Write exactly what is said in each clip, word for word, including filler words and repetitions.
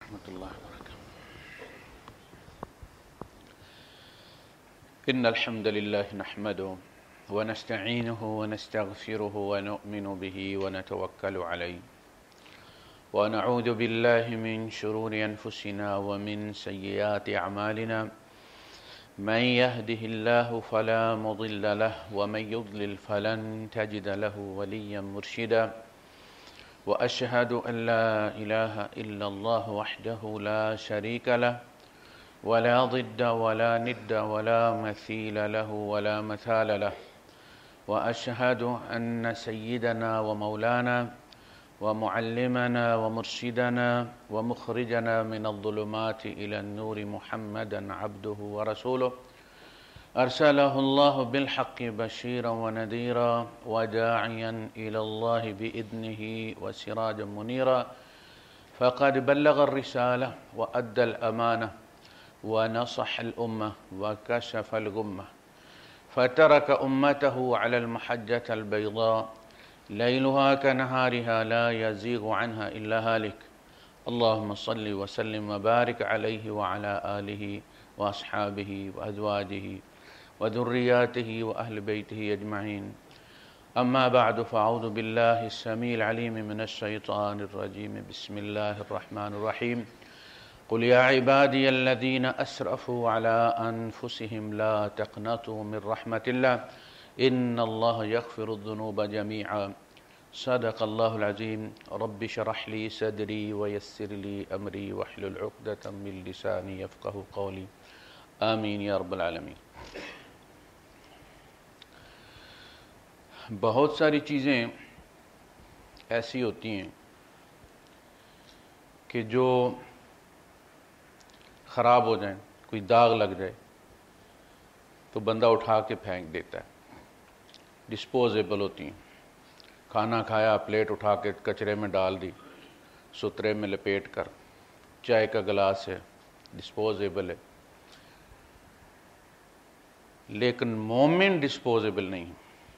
ورحمۃ اللہ وبرکاتہ. ان الحمد لله نحمده ونستعينه ونستغفره ونؤمن به ونتوكل عليه ونعوذ بالله من شرور انفسنا ومن سيئات اعمالنا. من يهده الله فلا مضل له ومن يضلل فلن تجد له وليا مرشدا. وأشهد أن لا إله إلا الله وحده لا شريك له ولا ضد ولا ند ولا مثيل له ولا مثال له. وأشهد أن سيدنا ومولانا ومعلمنا ومرشدنا ومخرجنا من الظلمات إلى النور محمدا عبده ورسوله أرسله الله بالحق بشيرا ونذيرا وداعيا إلى الله بإذنه وسراجا منيرا. فقد بلغ الرسالة وأدى الأمانة ونصح الأمة وكشف الغمة فترك أمته على المحجة البيضاء ليلها كنهارها لا يزيغ عنها إلا هالك. اللهم صل وسلم وبارك عليه وعلى آله وأصحابه وأزواجه وذرياته وأهل بيته أجمعين. أما بعد فأعوذ بالله السميع العليم من الشيطان الرجيم. بسم الله الرحمن الرحيم. قل يا عبادي الذين أسرفوا على أنفسهم لا تقنطوا من رحمة الله إن الله يغفر الذنوب جميعا. صدق الله العظيم. رب اشرح لي صدري ويسر لي أمري واحلل عقدة من لساني يفقهوا قولي. آمين يا رب العالمين. بہت ساری چیزیں ایسی ہوتی ہیں کہ جو خراب ہو جائیں، کوئی داغ لگ جائے تو بندہ اٹھا کے پھینک دیتا ہے، ڈسپوزیبل ہوتی ہیں. کھانا کھایا، پلیٹ اٹھا کے کچرے میں ڈال دی، سترے میں لپیٹ کر. چائے کا گلاس ہے، ڈسپوزیبل ہے. لیکن مومن ڈسپوزیبل نہیں.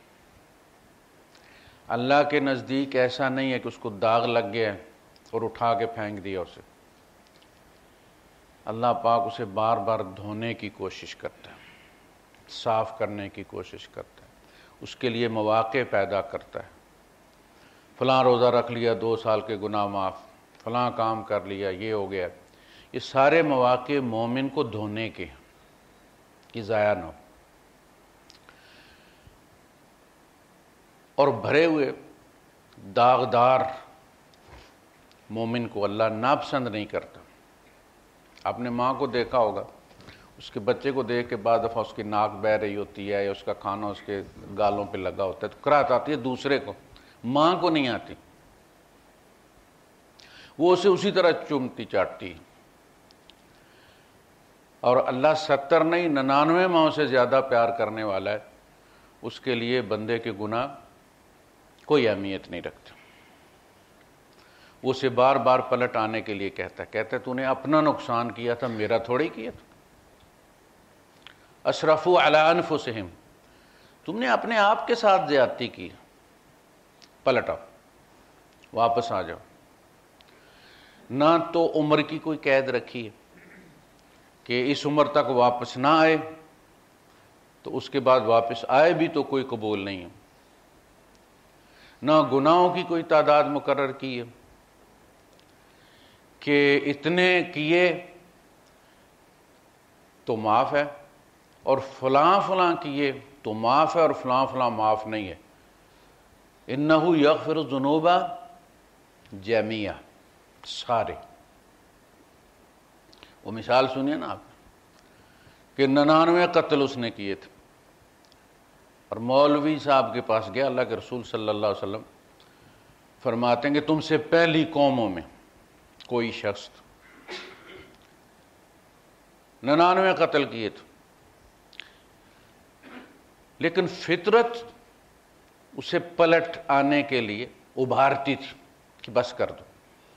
اللہ کے نزدیک ایسا نہیں ہے کہ اس کو داغ لگ گیا اور اٹھا کے پھینک دیا اسے. اللہ پاک اسے بار بار دھونے کی کوشش کرتا ہے، صاف کرنے کی کوشش کرتا ہے، اس کے لیے مواقع پیدا کرتا ہے. فلاں روزہ رکھ لیا، دو سال کے گناہ معاف، فلاں کام کر لیا، یہ ہو گیا. یہ سارے مواقع مومن کو دھونے کے کہ ضائع نہ ہو. اور بھرے ہوئے داغدار مومن کو اللہ ناپسند نہیں کرتا. آپ نے ماں کو دیکھا ہوگا، اس کے بچے کو دیکھ کے بعد دفعہ اس کی ناک بہہ رہی ہوتی ہے یا اس کا کھانا اس کے گالوں پہ لگا ہوتا ہے تو کراہت آتی ہے دوسرے کو، ماں کو نہیں آتی. وہ اسے اسی طرح چومتی چاٹتی. اور اللہ ستر نہیں ننانوے ماؤں سے زیادہ پیار کرنے والا ہے. اس کے لیے بندے کے گناہ کوئی اہمیت نہیں رکھتا. وہ اسے بار بار پلٹ آنے کے لیے کہتا ہے کہتا ہے تو نے اپنا نقصان کیا تھا، میرا تھوڑی کیا تھا. اسرفوا علی انفسہم، تم نے اپنے آپ کے ساتھ زیادتی کی. پلٹ آؤ، واپس آ جاؤ. نہ تو عمر کی کوئی قید رکھی ہے کہ اس عمر تک واپس نہ آئے تو اس کے بعد واپس آئے بھی تو کوئی قبول نہیں ہے. نہ گناہوں کی کوئی تعداد مقرر کی ہے کہ اتنے کیے تو معاف ہے اور فلاں فلاں کیے تو معاف ہے اور فلاں فلاں معاف نہیں ہے. انہ یغفر الذنوب جميعا، سارے. وہ مثال سنیے نا آپ کہ ننانوے قتل اس نے کیے تھے اور مولوی صاحب کے پاس گیا. اللہ کے رسول صلی اللہ علیہ وسلم فرماتے ہیں کہ تم سے پہلی قوموں میں کوئی شخص ننانوے قتل کیے تھے لیکن فطرت اسے پلٹ آنے کے لیے ابھارتی تھی کہ بس کر دو.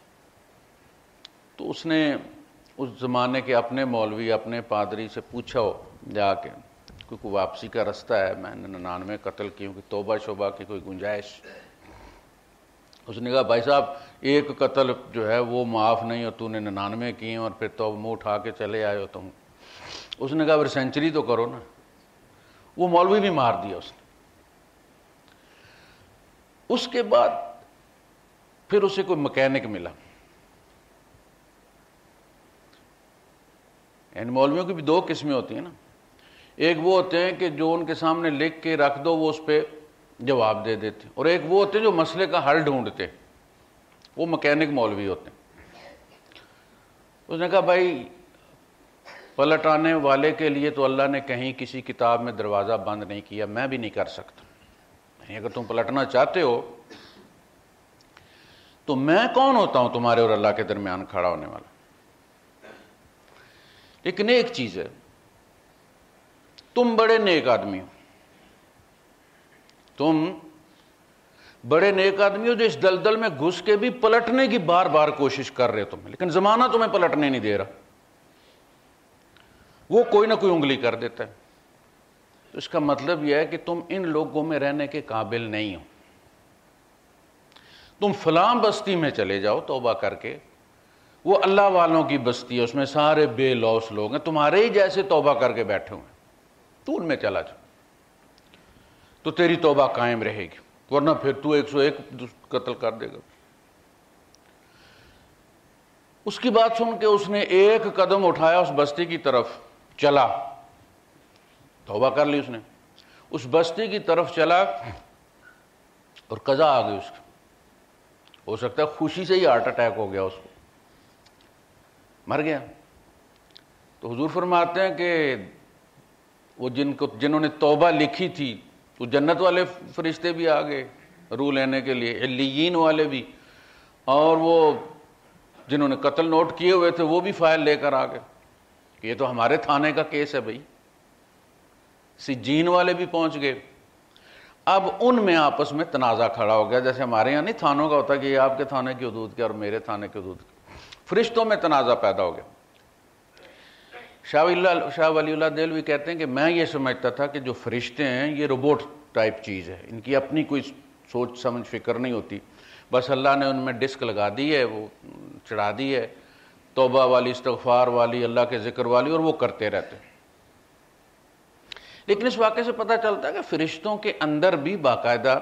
تو اس نے اس زمانے کے اپنے مولوی اپنے پادری سے پوچھا ہو جا کے کوئی واپسی کا رستہ ہے، میں نے ننانوے قتل کیوں کہ توبہ شوبہ کی کوئی گنجائش. اس نے کہا بھائی صاحب ایک قتل جو ہے وہ معاف نہیں اور تو نے ننانوے کیے اور پھر تو منہ اٹھا کے چلے آئے ہو تم. اس نے کہا پھر سینچری تو کرو نا. وہ مولوی بھی مار دیا اس نے. اس کے بعد پھر اسے کوئی مکینک ملا. یعنی مولویوں کی بھی دو قسمیں ہوتی ہیں نا. ایک وہ ہوتے ہیں کہ جو ان کے سامنے لکھ کے رکھ دو وہ اس پہ جواب دے دیتے, اور ایک وہ ہوتے ہیں جو مسئلے کا حل ڈھونڈتے, وہ مکینک مولوی ہوتے ہیں. اس نے کہا بھائی پلٹ آنے والے کے لیے تو اللہ نے کہیں کسی کتاب میں دروازہ بند نہیں کیا, میں بھی نہیں کر سکتا. اگر تم پلٹنا چاہتے ہو تو میں کون ہوتا ہوں تمہارے اور اللہ کے درمیان کھڑا ہونے والا. لیکن ایک چیز ہے, تم بڑے نیک آدمی ہو, تم بڑے نیک آدمی ہو جو اس دلدل میں گھس کے بھی پلٹنے کی بار بار کوشش کر رہے تم, لیکن زمانہ تمہیں پلٹنے نہیں دے رہا. وہ کوئی نہ کوئی انگلی کر دیتا ہے. تو اس کا مطلب یہ ہے کہ تم ان لوگوں میں رہنے کے قابل نہیں ہو. تم فلاں بستی میں چلے جاؤ توبہ کر کے, وہ اللہ والوں کی بستی ہے, اس میں سارے بے لوث لوگ ہیں, تمہارے ہی جیسے توبہ کر کے بیٹھے ہوئے ہیں, تو ان میں چلا جا تو تیری توبہ قائم رہے گی, ورنہ پھر تو ایک سو ایک قتل کر دے گا. اس کی بات سن کے اس نے ایک قدم اٹھایا, اس بستی کی طرف چلا, توبہ کر لی اس نے, اس بستی کی طرف چلا اور قضا آ گئی اس کی. ہو سکتا ہے خوشی سے ہی ہارٹ اٹیک ہو گیا, اس کو مر گیا. تو حضور فرماتے ہیں کہ وہ جن کو جنہوں نے توبہ لکھی تھی تو جنت والے فرشتے بھی آ گئے روح لینے کے لیے, علیین والے بھی, اور وہ جنہوں نے قتل نوٹ کیے ہوئے تھے وہ بھی فائل لے کر آ گئے کہ یہ تو ہمارے تھانے کا کیس ہے بھائی. سجین والے بھی پہنچ گئے. اب ان میں آپس میں تنازع کھڑا ہو گیا, جیسے ہمارے یہاں نہیں تھانوں کا ہوتا کہ یہ آپ کے تھانے کی حدود کے اور میرے تھانے کی حدود کے. فرشتوں میں تنازع پیدا ہو گیا. شاہ ولی اللہ شاہ ولی اللہ دہلوی کہتے ہیں کہ میں یہ سمجھتا تھا کہ جو فرشتے ہیں یہ روبوٹ ٹائپ چیز ہے, ان کی اپنی کوئی سوچ سمجھ فکر نہیں ہوتی, بس اللہ نے ان میں ڈسک لگا دی ہے, وہ چڑھا دی ہے, توبہ والی, استغفار والی, اللہ کے ذکر والی, اور وہ کرتے رہتے. لیکن اس واقعے سے پتہ چلتا ہے کہ فرشتوں کے اندر بھی باقاعدہ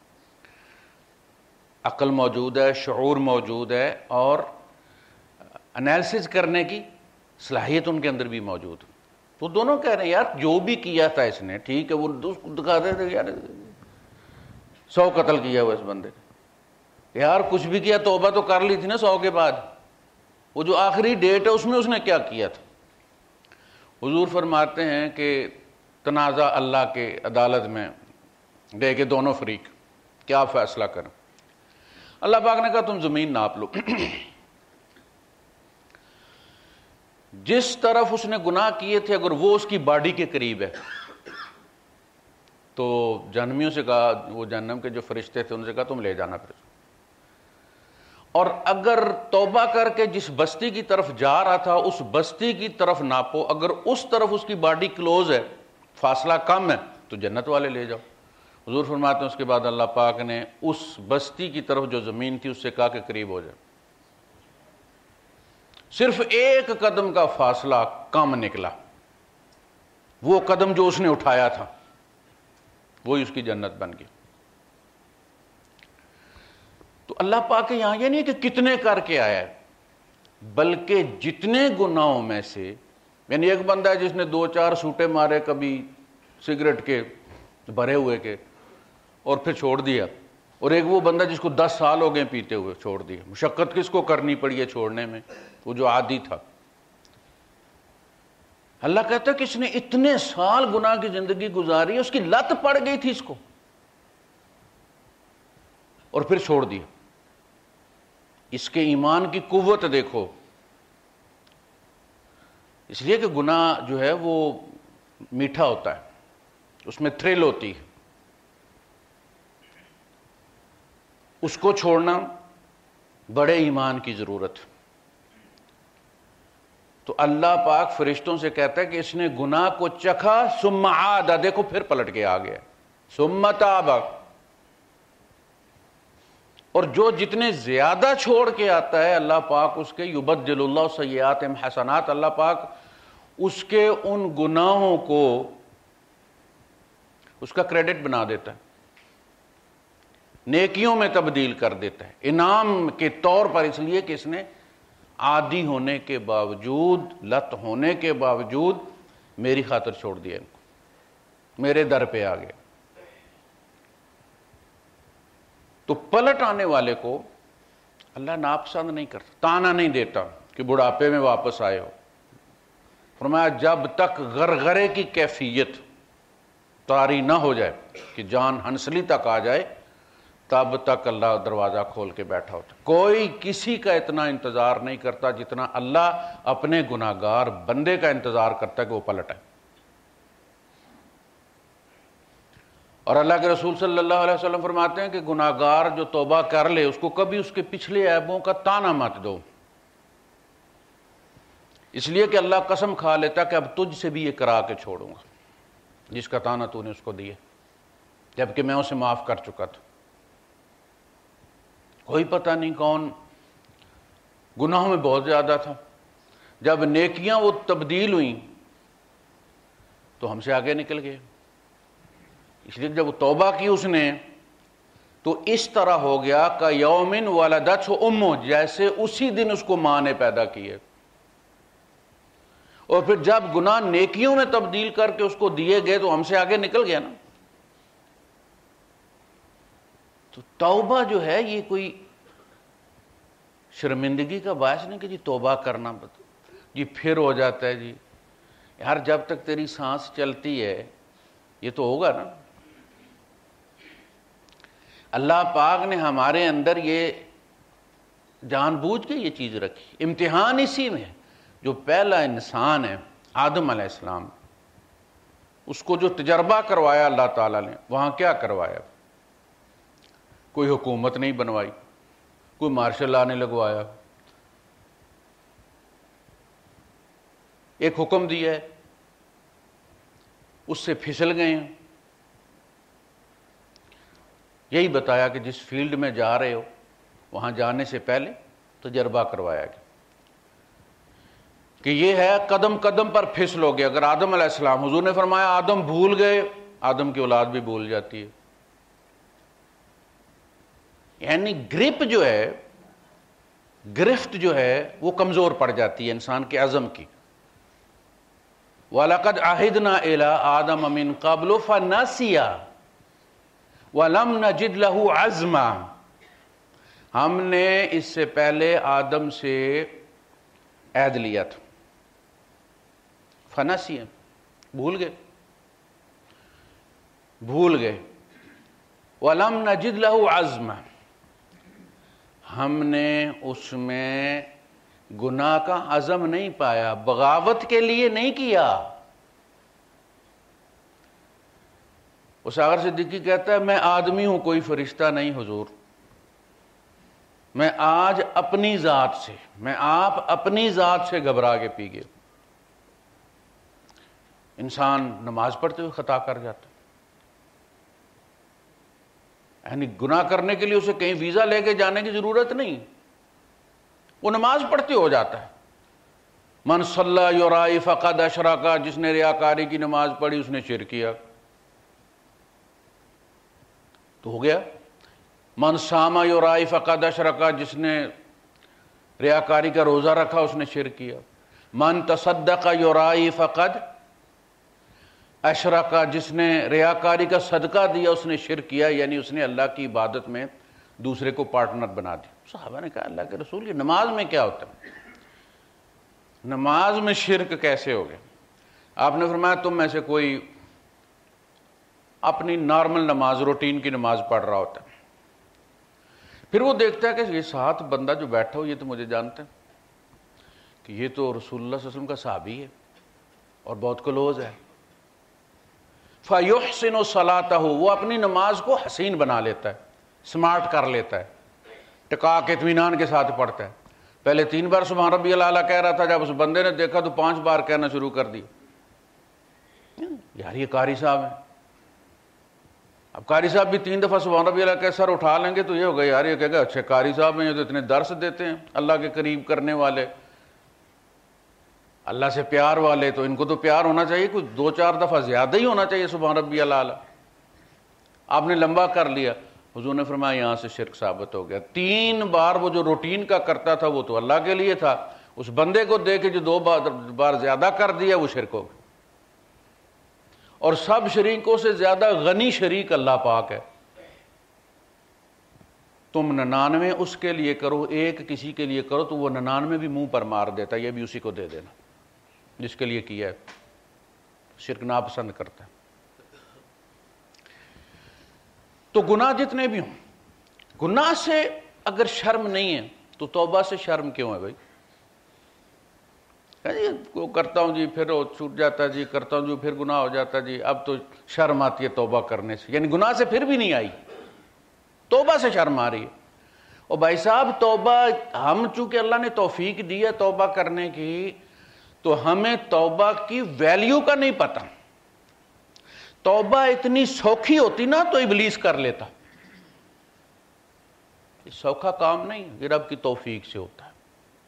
عقل موجود ہے, شعور موجود ہے, اور انالیسز کرنے کی صلاحیت ان کے اندر بھی موجود. وہ دونوں کہہ رہے ہیں یار جو بھی کیا تھا اس نے ٹھیک ہے, وہ دکھا رہے تھے یار سو قتل کیا ہوا اس بندے نے, یار کچھ بھی کیا توبہ تو کر لی تھی نا سو کے بعد, وہ جو آخری ڈیٹ ہے اس میں اس نے کیا کیا تھا. حضور فرماتے ہیں کہ تنازع اللہ کے عدالت میں گئے کہ دونوں فریق کیا فیصلہ کریں. اللہ پاک نے کہا تم زمین ناپ لو. جس طرف اس نے گناہ کیے تھے اگر وہ اس کی باڈی کے قریب ہے تو جہنمیوں سے کہا, وہ جہنم کے جو فرشتے تھے ان سے کہا تم لے جانا پھر, اور اگر توبہ کر کے جس بستی کی طرف جا رہا تھا اس بستی کی طرف ناپو, اگر اس طرف اس کی باڈی کلوز ہے, فاصلہ کم ہے, تو جنت والے لے جاؤ. حضور فرماتے ہیں اس کے بعد اللہ پاک نے اس بستی کی طرف جو زمین تھی اس سے کہا کہ قریب ہو جائے. صرف ایک قدم کا فاصلہ کم نکلا, وہ قدم جو اس نے اٹھایا تھا وہی اس کی جنت بن گئی. تو اللہ پاک یہاں یہ نہیں کہ کتنے کر کے آیا ہے, بلکہ جتنے گناہوں میں سے, یعنی ایک بندہ ہے جس نے دو چار سوٹے مارے کبھی سگریٹ کے بھرے ہوئے کے اور پھر چھوڑ دیا, اور ایک وہ بندہ جس کو دس سال ہو گئے پیتے ہوئے چھوڑ دیا. مشقت کس کو کرنی پڑی ہے چھوڑنے میں, وہ جو عادی تھا. اللہ کہتا ہے کہ اس نے اتنے سال گناہ کی زندگی گزاری, اس کی لت پڑ گئی تھی اس کو, اور پھر چھوڑ دیا. اس کے ایمان کی قوت دیکھو. اس لیے کہ گناہ جو ہے وہ میٹھا ہوتا ہے, اس میں تھرل ہوتی ہے, اس کو چھوڑنا بڑے ایمان کی ضرورت. تو اللہ پاک فرشتوں سے کہتا ہے کہ اس نے گناہ کو چکھا, ثم عاد, دیکھو پھر پلٹ کے آ گیا, ثم تاب, اور جو جتنے زیادہ چھوڑ کے آتا ہے اللہ پاک اس کے یبدل اللہ سیئاتہم حسنات، اللہ پاک اس کے ان گناہوں کو اس کا کریڈٹ بنا دیتا ہے، نیکیوں میں تبدیل کر دیتا ہے انعام کے طور پر، اس لیے کہ اس نے عادی ہونے کے باوجود، لت ہونے کے باوجود میری خاطر چھوڑ دیا ان کو، میرے در پہ آ گیا۔ تو پلٹ آنے والے کو اللہ ناپسند نہیں کرتا، تانا نہیں دیتا کہ بڑھاپے میں واپس آئے ہو۔ فرمایا جب تک غرغرے کی کیفیت طاری نہ ہو جائے کہ جان ہنسلی تک آ جائے، تب تک اللہ دروازہ کھول کے بیٹھا ہوتا۔ کوئی کسی کا اتنا انتظار نہیں کرتا جتنا اللہ اپنے گناہگار بندے کا انتظار کرتا ہے کہ وہ پلٹ آئے۔ اور اللہ کے رسول صلی اللہ علیہ وسلم فرماتے ہیں کہ گناہگار جو توبہ کر لے اس کو کبھی اس کے پچھلے عیبوں کا تانا مت دو، اس لیے کہ اللہ قسم کھا لیتا کہ اب تجھ سے بھی یہ کرا کے چھوڑوں گا جس کا تانا تو نے اس کو دیا، جبکہ میں اسے معاف کر چکا تھا۔ کوئی پتہ نہیں کون گناہوں میں بہت زیادہ تھا، جب نیکیاں وہ تبدیل ہوئیں تو ہم سے آگے نکل گئے، اس لیے جب وہ توبہ کی اس نے تو اس طرح ہو گیا کہ یومن ولدتہ امہ، جیسے اسی دن اس کو ماں نے پیدا کیے۔ اور پھر جب گناہ نیکیوں میں تبدیل کر کے اس کو دیے گئے تو ہم سے آگے نکل گیا نا۔ تو توبہ جو ہے یہ کوئی شرمندگی کا باعث نہیں کہ جی توبہ کرنا جی پھر ہو جاتا ہے جی، یار جب تک تیری سانس چلتی ہے یہ تو ہوگا نا۔ اللہ پاک نے ہمارے اندر یہ جان بوجھ کے یہ چیز رکھی، امتحان اسی میں ہے۔ جو پہلا انسان ہے آدم علیہ السلام، اس کو جو تجربہ کروایا اللہ تعالیٰ نے، وہاں کیا کروایا؟ کوئی حکومت نہیں بنوائی، کوئی مارشل لا نہیں لگوایا، ایک حکم دیا ہے، اس سے پھسل گئے ہیں۔ یہی بتایا کہ جس فیلڈ میں جا رہے ہو وہاں جانے سے پہلے تجربہ کروایا گیا کہ یہ ہے قدم قدم پر پھسلو گے۔ اگر آدم علیہ السلام، حضور نے فرمایا آدم بھول گئے، آدم کی اولاد بھی بھول جاتی ہے۔ یعنی گرپ جو ہے، گرفت جو ہے وہ کمزور پڑ جاتی ہے انسان کے عزم کی۔ وَلَقَدْ عَهِدْنَا إِلَىٰ آدَمَ مِن قَبْلُ فَنَسِيَ وَلَمْ نَجِدْ لَهُ عَزْمًا، ہم نے اس سے پہلے آدم سے عہد لیا تھا، فنسی بھول گئے بھول گئے وَلَمْ نَجِدْ لَهُ عَزْمًا، ہم نے اس میں گناہ کا عزم نہیں پایا، بغاوت کے لیے نہیں کیا۔ اس ساغر صدیقی کہتا ہے میں آدمی ہوں کوئی فرشتہ نہیں حضور، میں آج اپنی ذات سے، میں آپ اپنی ذات سے گھبرا کے پی گئے۔ انسان نماز پڑھتے ہوئے خطا کر جاتا، یعنی گناہ کرنے کے لیے اسے کہیں ویزا لے کے جانے کی ضرورت نہیں، وہ نماز پڑھتے ہو جاتا ہے۔ من صلی یرائی فقد اشرک، جس نے ریاکاری کی نماز پڑھی اس نے شرک کیا، تو ہو گیا۔ من صام یرائی فقد اشرک، جس نے ریاکاری کا روزہ رکھا اس نے شرک کیا۔ من تصدق یرائی فقد اشرک، جس نے ریاکاری کا صدقہ دیا اس نے شرک کیا، یعنی اس نے اللہ کی عبادت میں دوسرے کو پارٹنر بنا دیا۔ صحابہ نے کہا اللہ کے رسول یہ نماز میں کیا ہوتا ہے، نماز میں شرک کیسے ہو گیا؟ آپ نے فرمایا تم میں سے کوئی اپنی نارمل نماز، روٹین کی نماز پڑھ رہا ہوتا ہے، پھر وہ دیکھتا ہے کہ یہ ساتھ بندہ جو بیٹھا ہو یہ تو مجھے جانتا ہے کہ یہ تو رسول اللہ صلی اللہ علیہ وسلم کا صحابی ہے اور بہت کلوز ہے۔ فَيُحْسِنُ صَلَاتَهُ، وہ اپنی نماز کو حسین بنا لیتا ہے، سمارٹ کر لیتا ہے، ٹکا کے اطمینان کے ساتھ پڑھتا ہے۔ پہلے تین بار سبحان ربی الاعلیٰ کہہ رہا تھا، جب اس بندے نے دیکھا تو پانچ بار کہنا شروع کر دیا۔ یار یہ قاری صاحب ہیں، اب قاری صاحب بھی تین دفعہ سبحان ربی اللہ کے سر اٹھا لیں گے تو یہ ہوگا یار یہ کہے گا اچھا قاری صاحب ہیں یہ تو اتنے درس دیتے ہیں اللہ کے قریب کرنے والے، اللہ سے پیار والے، تو ان کو تو پیار ہونا چاہیے کچھ دو چار دفعہ زیادہ ہی ہونا چاہیے سبحان ربی اللہ۔ آپ نے لمبا کر لیا، حضور نے فرمایا یہاں سے شرک ثابت ہو گیا۔ تین بار وہ جو روٹین کا کرتا تھا وہ تو اللہ کے لیے تھا، اس بندے کو دے کے جو دو بار زیادہ کر دیا وہ شرک ہو گیا۔ اور سب شریکوں سے زیادہ غنی شریک اللہ پاک ہے۔ تم ننانوے اس کے لیے کرو، ایک کسی کے لیے کرو تو وہ ننانوے بھی منہ پر مار دیتا ہے، یہ بھی اسی کو دے دینا جس کے لیے کیا ہے۔ شرک ناپسند کرتا ہے۔ تو گناہ جتنے بھی ہوں، گناہ سے اگر شرم نہیں ہے تو توبہ سے شرم کیوں ہے بھائی؟ جی وہ کرتا ہوں جی پھر وہ چھوٹ جاتا ہے جی، کرتا ہوں جی پھر گناہ ہو جاتا ہے جی، اب تو شرم آتی ہے توبہ کرنے سے، یعنی گناہ سے پھر بھی نہیں آئی، توبہ سے شرم آ رہی ہے۔ اور بھائی صاحب توبہ، ہم چونکہ اللہ نے توفیق دی ہے توبہ کرنے کی، تو ہمیں توبہ کی ویلیو کا نہیں پتہ۔ توبہ اتنی سوکھی ہوتی نا تو ابلیس کر لیتا، یہ سوکھا کام نہیں، یہ رب کی توفیق سے ہوتا ہے۔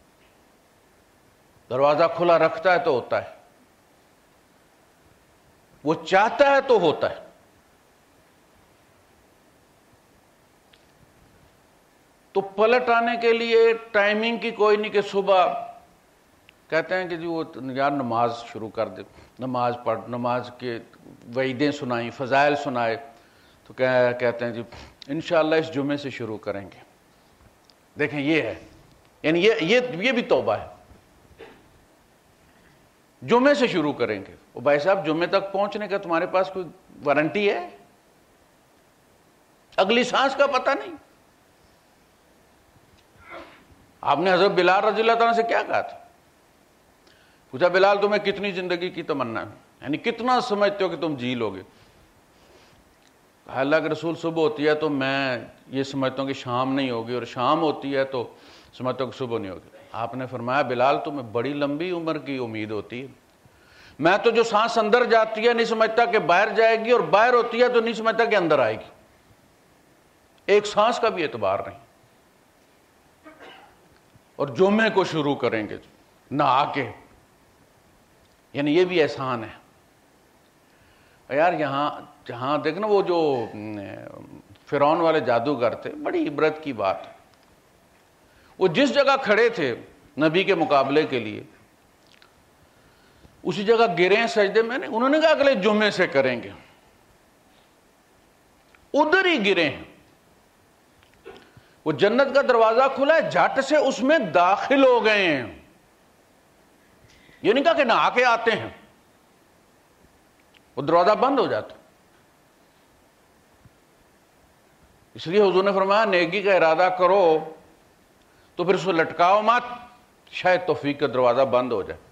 دروازہ کھلا رکھتا ہے تو ہوتا ہے، وہ چاہتا ہے تو ہوتا ہے۔ تو پلٹ آنے کے لیے ٹائمنگ کی کوئی نہیں کہ صبح کہتے ہیں کہ جی وہ یار نماز شروع کر دے، نماز پڑھ، نماز کے وعیدیں سنائیں، فضائل سنائے، تو کہتے ہیں جی انشاءاللہ اس جمعے سے شروع کریں گے۔ دیکھیں یہ ہے، یعنی یہ یہ یہ بھی توبہ ہے، جمعے سے شروع کریں گے۔ وہ بھائی صاحب جمعے تک پہنچنے کا تمہارے پاس کوئی وارنٹی ہے؟ اگلی سانس کا پتہ نہیں۔ آپ نے حضرت بلال رضی اللہ تعالیٰ سے کیا کہا تھا؟ پوچھا بلال تمہیں کتنی زندگی کی تمنا ہے، یعنی کتنا سمجھتے ہو کہ تم جی لو گے؟ اللہ کے رسول صبح ہوتی ہے تو میں یہ سمجھتا ہوں کہ شام نہیں ہوگی، اور شام ہوتی ہے تو سمجھتا ہوں کہ صبح نہیں ہوگی۔ آپ نے فرمایا بلال تمہیں بڑی لمبی عمر کی امید ہوتی ہے، میں تو جو سانس اندر جاتی ہے نہیں سمجھتا کہ باہر جائے گی، اور باہر ہوتی ہے تو نہیں سمجھتا کہ اندر آئے گی، ایک سانس کا بھی اعتبار نہیں۔ اور جمعے کو شروع کریں گے نہا کے، یعنی یہ بھی احسان ہے یار۔ یہاں جہاں دیکھنا وہ جو فرعون والے جادوگر تھے، بڑی عبرت کی بات ہے، وہ جس جگہ کھڑے تھے نبی کے مقابلے کے لیے اسی جگہ گرے سجدے میں، نے انہوں نے کہا اگلے جمعے سے کریں گے، ادھر ہی گرے ہیں۔ وہ جنت کا دروازہ کھلا ہے، جھٹ سے اس میں داخل ہو گئے ہیں، یہ نہیں کہا کہ نہا کے آتے ہیں، وہ دروازہ بند ہو جاتا۔ اس لیے حضور نے فرمایا نیکی کا ارادہ کرو تو پھر اس کو لٹکاؤ مت، شاید توفیق کا دروازہ بند ہو جائے۔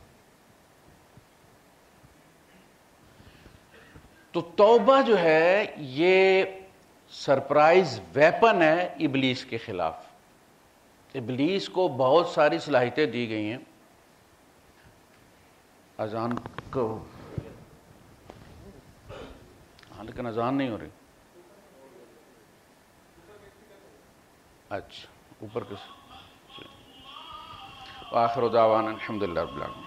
تو توبہ جو ہے یہ سرپرائز ویپن ہے ابلیس کے خلاف۔ ابلیس کو بہت ساری صلاحیتیں دی گئی ہیں۔ اذان کو ہاں لیکن اذان نہیں ہو رہی، اچھا اوپر کس۔ وآخر دعوانا الحمدللہ رب العالمین۔